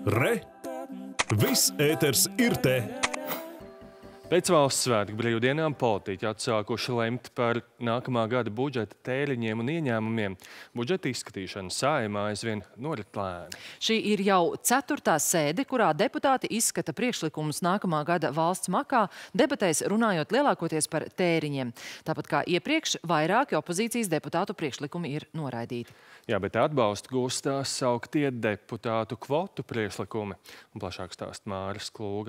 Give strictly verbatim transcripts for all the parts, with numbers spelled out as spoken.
Re! Viss ēters ir te! Pēc valsts svētku brīvdienām politiķi atsākuši lemt par nākamā gada budžeta tēriņiem un ieņēmumiem. Budžeta izskatīšana Saeimā aizvien norit lēni. Šī ir jau ceturtā sēde, kurā deputāti izskata priekšlikumus nākamā gada valsts makā, debatēs runājot lielākoties par tēriņiem. Tāpat kā iepriekš, vairāki opozīcijas deputātu priekšlikumi ir noraidīti. Jā, bet atbalstu gūs tās sauktie deputātu kvotu priekšlikumi. Un plašāk stāst Māris Klūga.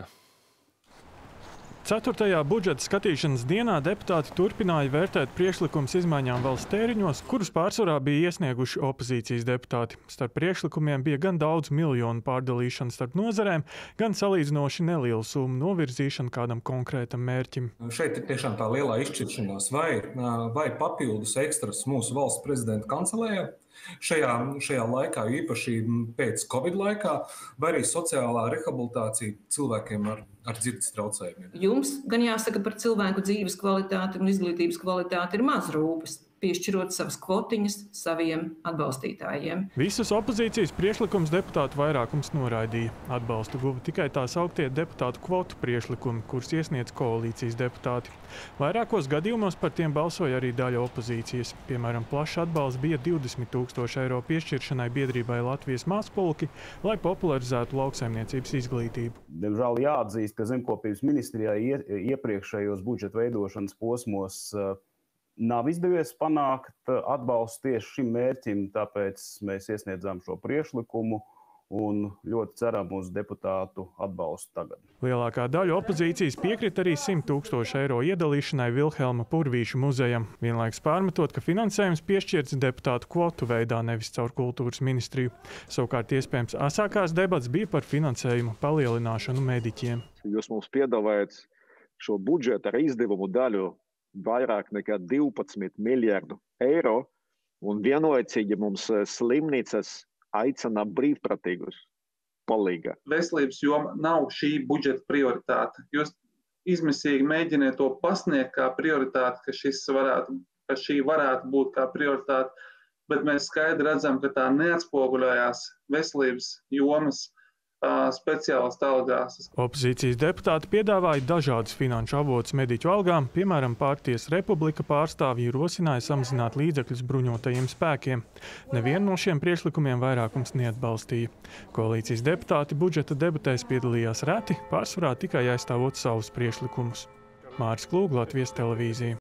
Ceturtajā budžeta skatīšanas dienā deputāti turpināja vērtēt priekšlikumus izmaiņām valsts tēriņos, kurus pārsvarā bija iesnieguši opozīcijas deputāti. Starp priekšlikumiem bija gan daudz miljonu pārdalīšana starp nozarēm, gan salīdzinoši nelielu summu novirzīšana kādam konkrētam mērķim. Šeit ir tiešām tā lielā izšķiršanās, vai, vai papildus ekstras mūsu valsts prezidenta kancelējā šajā, šajā laikā, īpaši pēc Covid laikā, vai arī sociālā rehabilitācija cilvēkiem ar, ar dzirdes traucējumiem. Jums gan jāsaka par cilvēku dzīves kvalitāti un izglītības kvalitāti ir maz rūpes, piešķirot savas kvotiņas saviem atbalstītājiem. Visus opozīcijas priekšlikums deputātu vairākums noraidīja. Atbalstu guva tikai tā sauktie deputātu kvotu priekšlikumi, kurus iesniedz koalīcijas deputāti. Vairākos gadījumos par tiem balsoja arī daļa opozīcijas. Piemēram, plašs atbalsts bija divdesmit tūkstoši eiro piešķiršanai biedrībai Latvijas Mazpulki, lai popularizētu lauksaimniecības izglītību. Diemžēl jāatzīst, ka Zemkopības ministrijai iepriekšējos budžeta veidošanas posmos nav izdevies panākt atbalstu tieši šim mērķim, tāpēc mēs iesniedzām šo priekšlikumu un ļoti ceram uz deputātu atbalstu tagad. Lielākā daļa opozīcijas piekrita arī simt tūkstošu eiro iedalīšanai Vilhelma Purvīša muzejam, vienlaikus pārmetot, ka finansējums piešķirts deputātu kvotu veidā, nevis caur kultūras ministriju. Savukārt iespējams asākās debats bija par finansējumu palielināšanu mediķiem. Jūs mums piedāvājat šo budžeta ar izdevumu daļu vairāk nekā divpadsmit miljardu eiro, un vienlaicīgi mums slimnīcas aicina brīvprātīgus palīgā. Veselības joma nav šī budžeta prioritāte. Jūs izmisīgi mēģiniet to pasniegt kā prioritāti, ka, šis varētu, ka šī varētu būt kā prioritāte, bet mēs skaidri redzam, ka tā neatspoguļojās veselības jomas speciālistu algās. Opozīcijas deputāti piedāvāja dažādus finanšu avotus mediķu algām, piemēram, Partijas Republika pārstāvji rosināja samazināt līdzekļus bruņotajiem spēkiem. Nevienu no šiem priekšlikumiem vairākums neatbalstīja. Koalīcijas deputāti budžeta debatēs piedalījās reti, pārsvarā tikai aizstāvot savus priekšlikumus. Māris Klūga, Latvijas televīzija.